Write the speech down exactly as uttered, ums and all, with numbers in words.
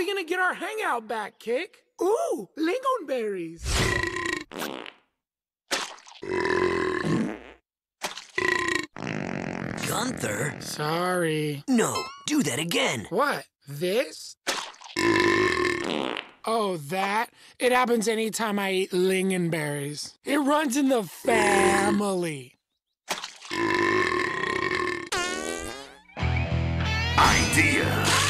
we gonna get our hangout back, Kick? Ooh, lingonberries. Gunther? Sorry. No, do that again. What? This? Oh, that? It happens anytime I eat lingonberries. It runs in the family. Idea.